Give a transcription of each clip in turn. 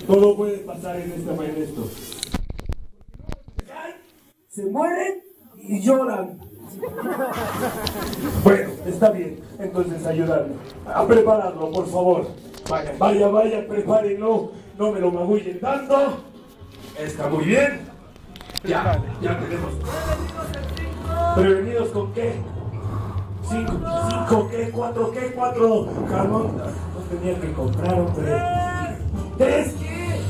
Todo puede pasar en esto. Se mueren y lloran. Bueno, está bien. Entonces ayudarme a prepararlo, por favor. Vaya, prepárenlo. No me lo magullen tanto. Está muy bien. Ya tenemos. ¿Prevenidos con qué? ¿Cinco qué? ¿Cuatro? Jamón. No tenía que comprar, hombre. ¿Tres qué?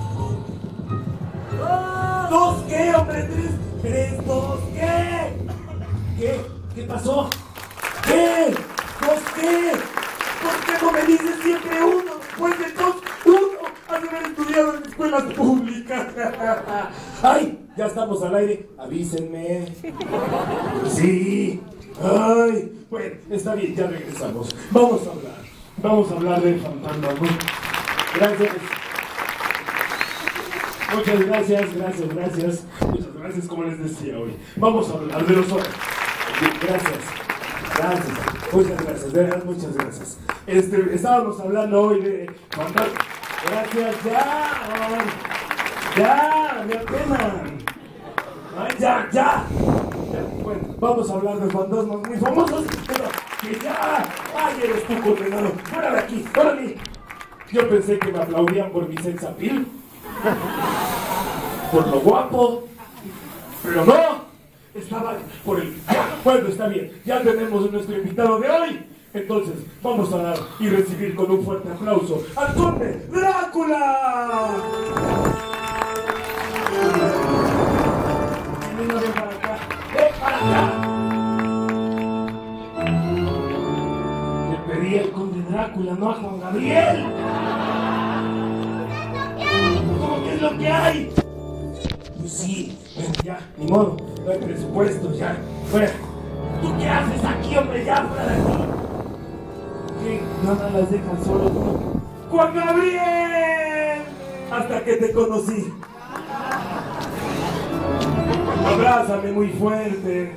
¿Dos qué, hombre? ¿Tres, dos qué? ¿Qué pasó? ¿Qué? ¿Dos qué? ¿Por qué no me dices siempre uno después de dos? Uno, has de haber estudiado en escuelas públicas. ¡Ay! Ya estamos al aire. Avísenme. Sí. Ay, bueno, está bien, ya regresamos. Vamos a hablar del fantasma, ¿no? Gracias. Muchas gracias. Muchas gracias, como les decía hoy. Vamos a hablar de los ojos. Gracias. Muchas gracias. Estábamos hablando hoy de fantasmas. Gracias, ya, me apenan. Ay, ya. Bueno, vamos a hablar de fantasmas muy famosos, pero que ya. Ay, eres tú, condenado. Fuera de aquí, órale. Yo pensé que me aplaudían por mi sex appeal, por lo guapo, pero no. Estaba por el... Bueno, está bien. Ya tenemos a nuestro invitado de hoy. Entonces, vamos a dar y recibir con un fuerte aplauso al Conde Drácula. Ven para acá. Le pedí al Conde Drácula, no a Juan Gabriel. ¿Cómo que es lo que hay? Pues sí, ya, ni modo, no hay presupuesto, ya, fuera. ¿Tú qué haces aquí, hombre? Ya, fuera de aquí. ¿Qué? Nada las dejan solo, ¿no? ¡Juan Gabriel! Hasta que te conocí. Abrázame muy fuerte.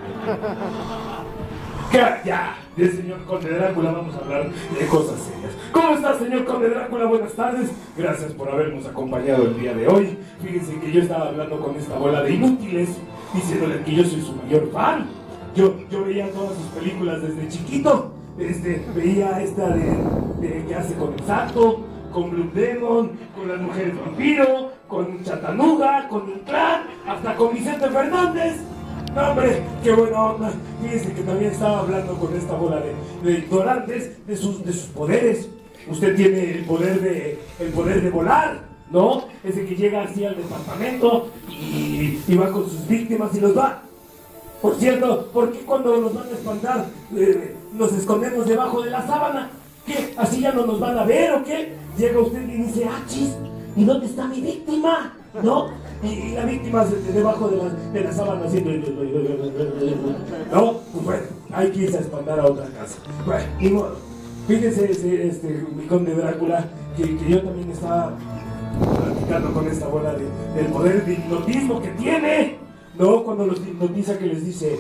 Ya, del señor Conde Drácula vamos a hablar de cosas serias. ¿Cómo está, señor Conde Drácula? Buenas tardes. Gracias por habernos acompañado el día de hoy. Fíjense que yo estaba hablando con esta bola de inútiles, diciéndole que yo soy su mayor fan. Yo veía todas sus películas desde chiquito. Veía esta de que hace con el Santo, con Blue Demon, con las mujeres vampiro, con Chatanuga, con Inclán, hasta con Vicente Fernández. No, hombre, qué buena onda. Fíjense que también estaba hablando con esta bola de ignorantes de sus poderes. Usted tiene el poder de volar, ¿no? Ese que llega así al departamento y va con sus víctimas y los va. Por cierto, ¿por qué cuando nos van a espantar nos escondemos debajo de la sábana? ¿Qué? ¿Así ya no nos van a ver o qué? Llega usted y dice, chis, ¿y dónde está mi víctima? ¿No? Y la víctima debajo de la sábana haciendo... ¿No? Pues bueno, hay que irse a espantar a otra casa. Bueno, ni modo. Fíjense, mi Conde Drácula, que yo también estaba platicando con esta bola del poder de hipnotismo que tiene, ¿no? Cuando los hipnotiza, que les dice: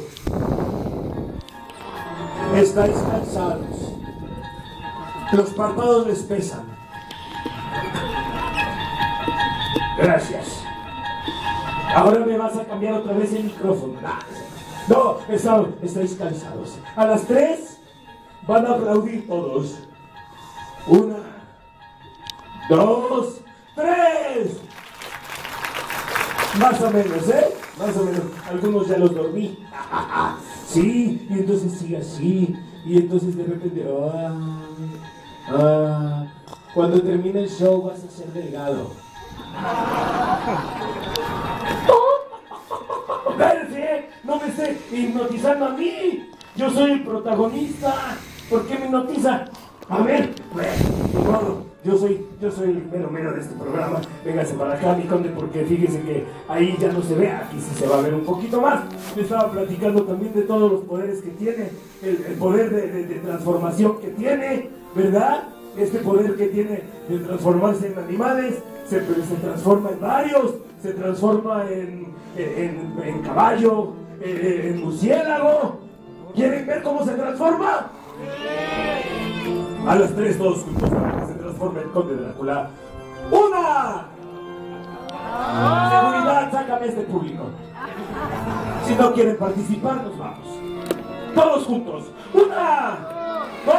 estáis cansados, los párpados les pesan. Gracias. Ahora me vas a cambiar otra vez el micrófono. No, estáis cansados. A las 3 van a aplaudir todos. 1, 2, 3. Más o menos, Más o menos. Algunos ya los dormí. Sí, y entonces sigue así. Y entonces de repente... cuando termine el show vas a ser delgado. Espérense, no me esté hipnotizando a mí. Yo soy el protagonista. ¿Por qué me hipnotiza? A ver, bueno, yo soy el mero de este programa. Véngase para acá, mi Conde, porque fíjese que ahí ya no se ve, aquí sí se va a ver un poquito más. Le estaba platicando también de todos los poderes que tiene, el poder de transformación que tiene, ¿verdad? Este poder que tiene de transformarse en animales, se transforma en varios, se transforma en caballo, en murciélago. ¿Quieren ver cómo se transforma? A las 3 todos juntos, para que se transforme el Conde Drácula. ¡Una! Seguridad, sácame este público. Si no quieren participar, nos vamos. Todos juntos. ¡Una! ¡Dos!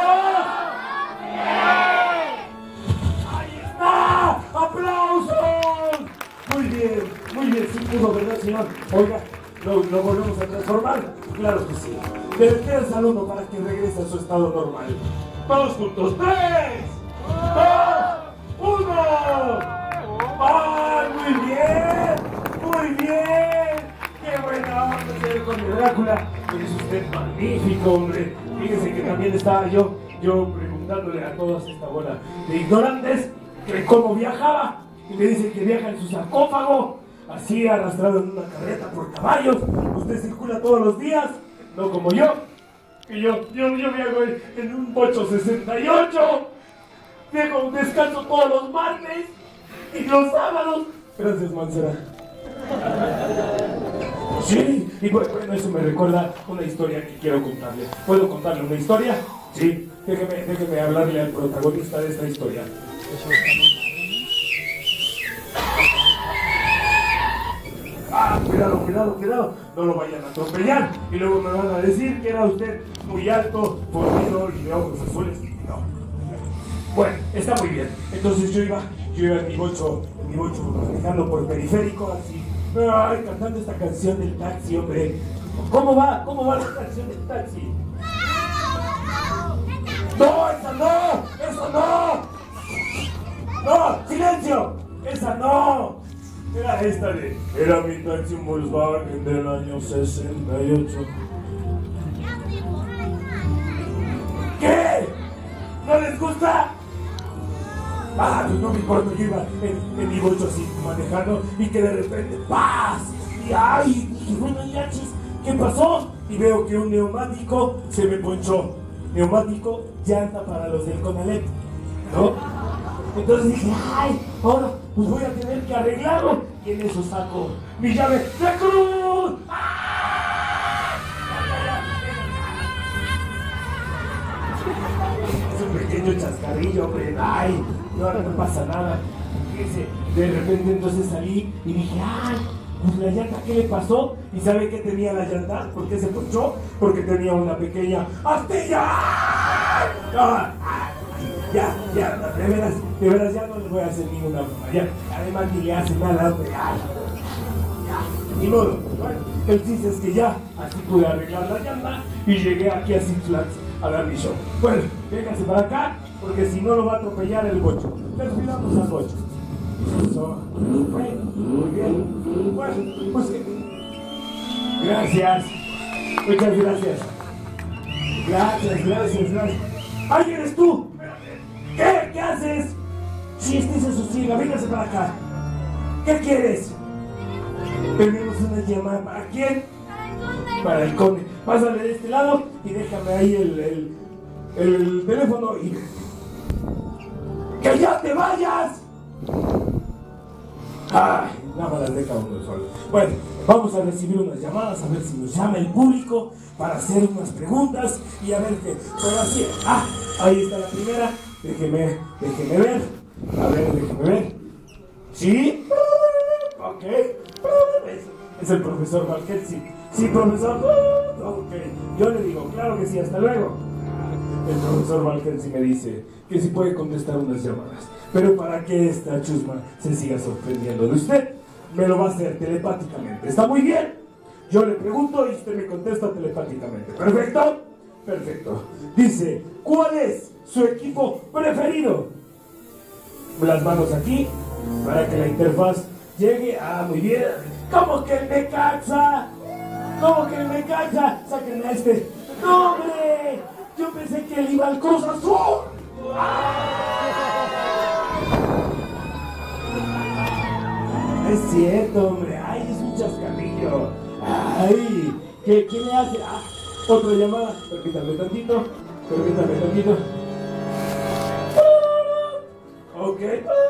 ¡Ahí está! ¡Aplausos! Muy bien, sí pudo, ¿verdad, señor? Oiga, ¿lo volvemos a transformar? Claro que sí. Le queda al uno para que regrese a su estado normal. Todos juntos. ¡Tres! ¡Dos! ¡Uno! ¡Ay, muy bien! ¡Muy bien! ¡Qué buena onda, señor Conde Drácula! Es usted magnífico, hombre. Fíjese que también estaba yo preguntándole a toda esta bola de ignorantes que cómo viajaba. Y me dicen que viaja en su sarcófago, así arrastrado en una carreta por caballos. Usted circula todos los días, no como yo. Y yo viajo en un Bocho 68. Viajo descanso todos los martes y los sábados. Gracias, Mancera. Sí, y bueno, eso me recuerda una historia que quiero contarle. ¿Puedo contarle una historia? Sí, déjeme hablarle al protagonista de esta historia. Ah, cuidado, no lo vayan a atropellar. Y luego me van a decir que era usted muy alto, fornido y de ojos azules. No. Bueno, está muy bien. Entonces yo iba en mi bocho manejando por periférico, así, ay, cantando esta canción del taxi, hombre. ¿Cómo va la canción del taxi? ¡No, esa no! ¡No, silencio! ¡Esa no! Era esta de... Era mi taxi, un Volkswagen del año 68. ¿Qué? ¿No les gusta? Ah, pues no me importa, yo iba en mi bocho así manejando y que de repente ¡paz! Y ¡ay! Dije, bueno, ya chis, ¿qué pasó? Y veo que un neumático se me ponchó. Neumático, llanta para los del Conalep, ¿no? Entonces dije, ¡ay! Ahora pues voy a tener que arreglarlo. Y en eso saco mi llave de cruz. ¡Ah! Es un pequeño chascarrillo, hombre. ¡Ay! No pasa nada. Fíjese, de repente entonces salí y dije, ¡ay! Pues la llanta, ¿qué le pasó? ¿Y sabe qué tenía la llanta? ¿Por qué se ponchó? Porque tenía una pequeña astilla. ¡Ah! Ya, de veras, ya no les voy a hacer ninguna broma, ya, además ni le hacen nada, hombre, ya, ni modo. Bueno, el chiste es que ya, así pude arreglar la llanta y llegué aquí a Six Flags a dar mi show. Bueno, vénganse para acá, porque si no lo va a atropellar el bocho. Les cuidamos al bocho. Eso, bueno, muy bien, bueno, pues que... Gracias, muchas gracias. Gracias. ¡Ay, eres tú! ¿Qué haces? Si este se sosiega, véngase para acá. ¿Qué quieres? Tenemos una llamada. ¿Para quién? Para el conde. Pásale de este lado y déjame ahí el teléfono y... ¡Que ya te vayas! Ay, nada más las deja uno solo. Bueno, vamos a recibir unas llamadas, a ver si nos llama el público para hacer unas preguntas y a ver qué. Pero así, ahí está la primera. Déjeme ver. A ver, déjeme ver. ¿Sí? Ok. Es el profesor Valkensi. Sí, profesor. Ok. Yo le digo, claro que sí, hasta luego. El profesor Valkensi me dice que si puede contestar unas llamadas. Pero para que esta chusma se siga sorprendiendo de usted, me lo va a hacer telepáticamente. ¿Está muy bien? Yo le pregunto y usted me contesta telepáticamente. ¿Perfecto? Perfecto. Dice, ¿cuál es su equipo preferido? Las manos aquí, para que la interfaz llegue. Ah, muy bien. ¿Cómo que el Necaxa? Sáquenme a este. ¡No, hombre! Yo pensé que él iba al Cruz Azul. Es cierto, hombre. Ay, es un chascarrillo. Ay, ¿qué le hace? Otra llamada. Permítame tantito. Ok.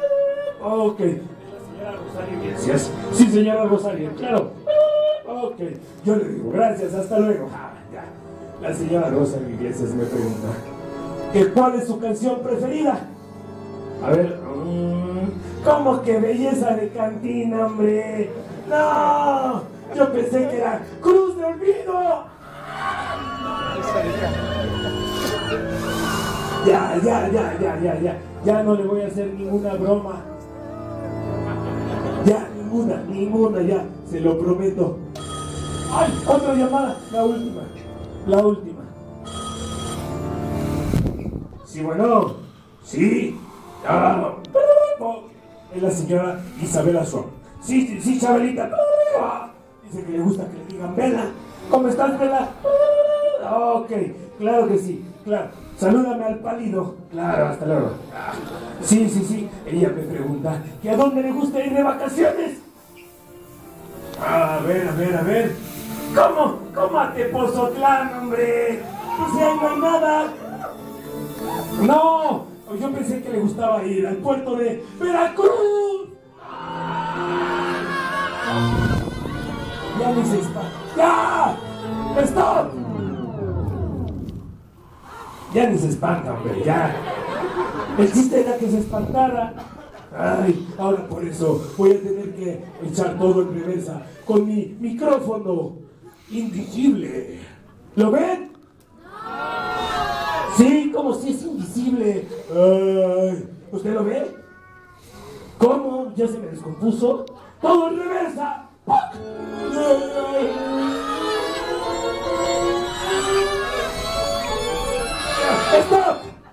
La señora Rosario Iglesias. Sí, señora Rosario, claro. Ok. Yo le digo, gracias, hasta luego. Ya. La señora Rosario Iglesias me pregunta, ¿cuál es su canción preferida? A ver, ¿Cómo que belleza de cantina, hombre? ¡No! Yo pensé que era cruz de olvido. Ya no le voy a hacer ninguna broma. Ya, ninguna, ya, se lo prometo. ¡Ay! Otra llamada, la última. Sí, bueno, sí, ya. Es la señora Isabela Suárez. Sí, Chabelita. Dice que le gusta que le digan Vela. ¿Cómo estás, Vela? Ok, claro que sí, claro. Salúdame al pálido. Claro, hasta luego. Sí. Ella me pregunta que a dónde le gusta ir de vacaciones. A ver. ¿Cómo a Tepozotlán, hombre? Pues ahí no hay nada. No, yo pensé que le gustaba ir al puerto de Veracruz. Ya ni se espanta. ¡Ya! ¡Stop! Ya ni se espanta, hombre, ya. El chiste era que se espantara. Ay, ahora por eso voy a tener que echar todo en reversa con mi micrófono invisible. ¿Lo ven? Sí, como si es invisible. Ay, ¿usted lo ve? ¿Cómo? ¿Ya se me descompuso? ¡Todo en reversa! ¡Stop!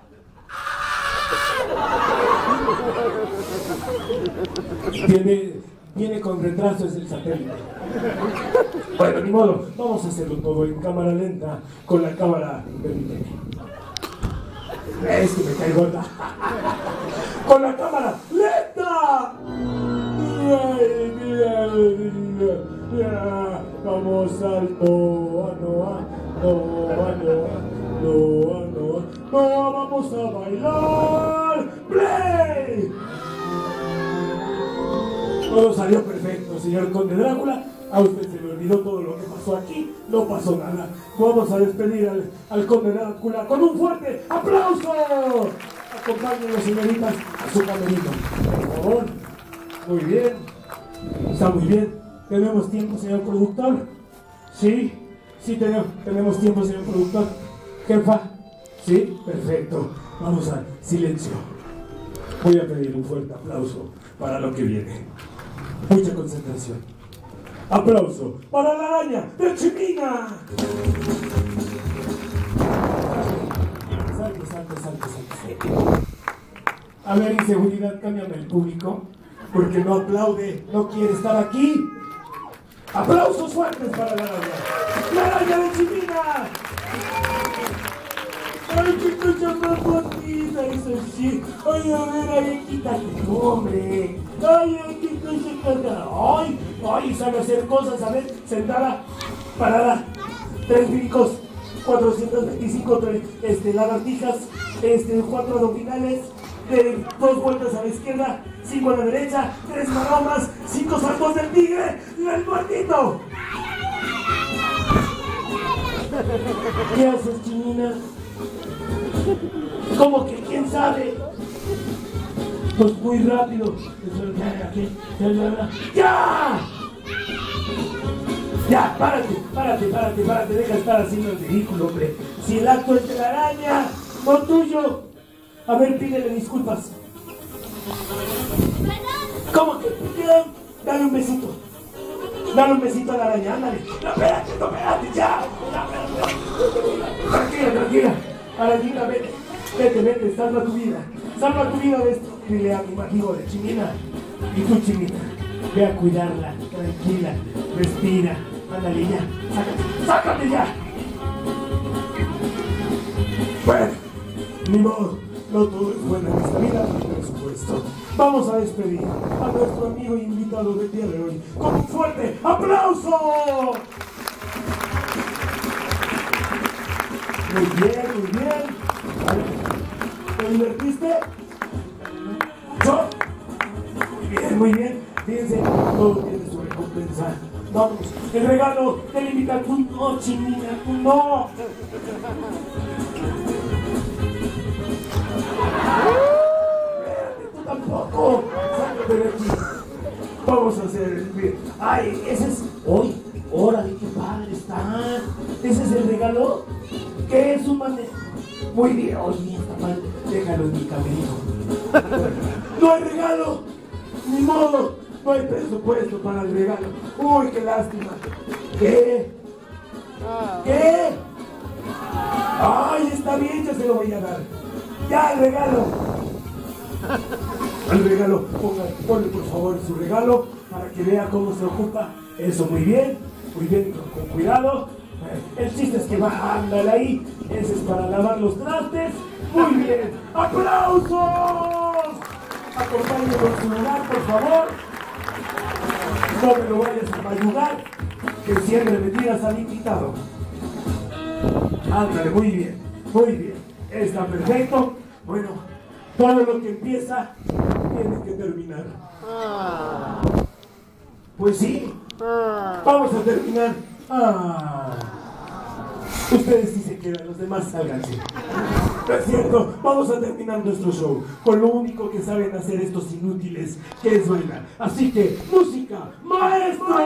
Viene con retraso, es el satélite. Bueno, ni modo, vamos a hacerlo todo en cámara lenta, con la cámara, permíteme. Es que me cae gorda. ¡Con la cámara lenta! Vamos alto, no, vamos a bailar. ¡Play! Todo salió perfecto, señor Conde Drácula. A usted se le olvidó todo lo que pasó aquí. No pasó nada. Vamos a despedir al Conde Drácula con un fuerte aplauso. Acompáñenlo, señoritas, a su camerino, por favor. Muy bien. Está muy bien. ¿Tenemos tiempo, señor productor? Sí, tenemos tiempo, señor productor. Jefa. Sí, perfecto. Vamos a silencio. Voy a pedir un fuerte aplauso para lo que viene. Mucha concentración. Aplauso para la araña de Chimina. Salte. A ver, inseguridad, cámbiame el público, porque no aplaude, no quiere estar aquí. Aplausos fuertes para la araña de Chimina. Ay, qué cosa más bonita, eso sí. Ay, a ver, ahí, quítate, hombre. Ay, qué cosa. Ay, sabe hacer cosas, a ver, sentada, parada, 3 brincos, 425 lagartijas, 4 abdominales, 2 vueltas a la izquierda, 5 a la derecha, 3 maromas, 5 saltos del tigre, el muertito. ¿Qué haces, Chimina? ¿Cómo que quién sabe? Pues muy rápido. ¡Ya! Ya, párate, deja de estar haciendo el ridículo, hombre. Si el acto es de la araña, no tuyo. A ver, pídele disculpas. ¿Cómo que? Dale un besito. Dale un besito a la araña, ándale. No, espérate, ya. Tranquila. Arañita, vete, salva tu vida de esto. Dile a mi amigo de Chimina. Y tú, Chimina, ve a cuidarla, tranquila, respira, ándale ya, sácate ya. Bueno, ni modo, no todo es bueno en esta vida, por supuesto. Vamos a despedir a nuestro amigo y invitado del día de hoy con un fuerte aplauso. Muy bien. ¿Te divertiste? ¿Yo? Muy bien. Fíjense, todo tiene su recompensa. Vamos, el regalo del invitado. No, Chimina, no. Espérate, tú tampoco. Sácate de aquí. Vamos a hacer. Ay, ese es. ¡Uy! ¡Órale, qué padre está! ¿Ese es el regalo? ¿Qué es un mane? Muy bien, oye, está mal. Déjalo en mi camerino. ¡No hay regalo! ¡Ni modo! No hay presupuesto para el regalo. ¡Uy, qué lástima! ¿Qué? ¿Qué? ¡Ay, está bien! Ya se lo voy a dar. ¡Ya, el regalo! El regalo, ponle por favor su regalo para que vea cómo se ocupa. Eso, muy bien, con cuidado. El chiste es que va, ándale ahí. Ese es para lavar los trastes. Muy bien, ¡aplausos! Acompáñenme con su lugar, por favor. No me lo vayas a ayudar, que siempre me tiras al invitado. Ándale, muy bien, está perfecto. Bueno, todo lo que empieza tiene que terminar. Pues sí, vamos a terminar. Ustedes sí se quedan, los demás sálganse. No es cierto, vamos a terminar nuestro show con lo único que saben hacer estos inútiles, que es bailar. Así que, música, maestro.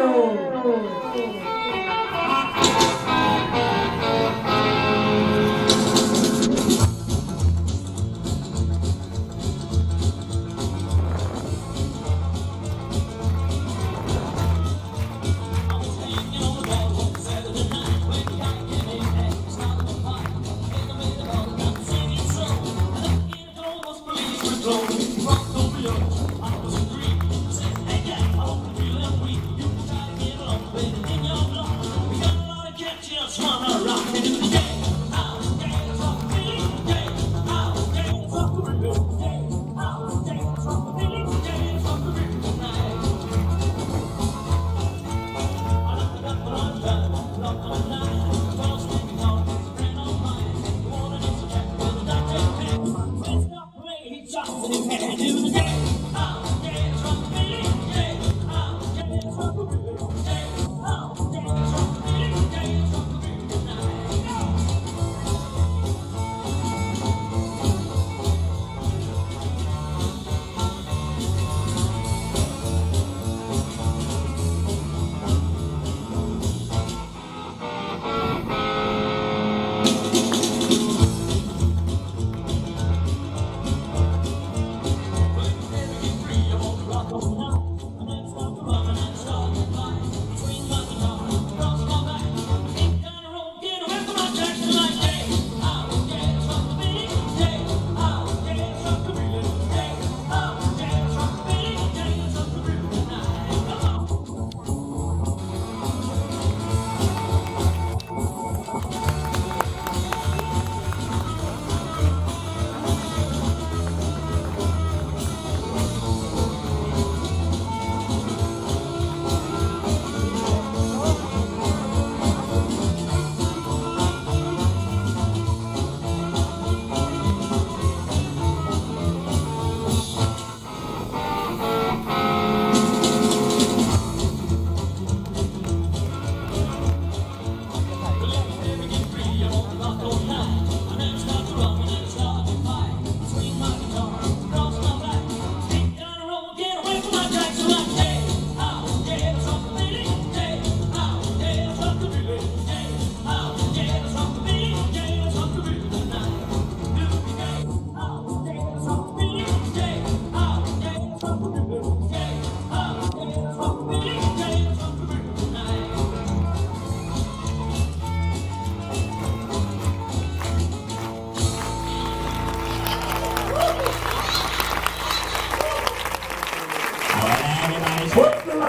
¡Fuerte el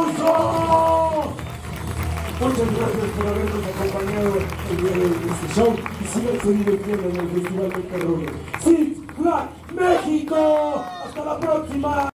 aplauso! Muchas gracias por habernos acompañado el día de este show y sigan divirtiendo en el Festival de Carroña. ¡Six Flags México! ¡Hasta la próxima!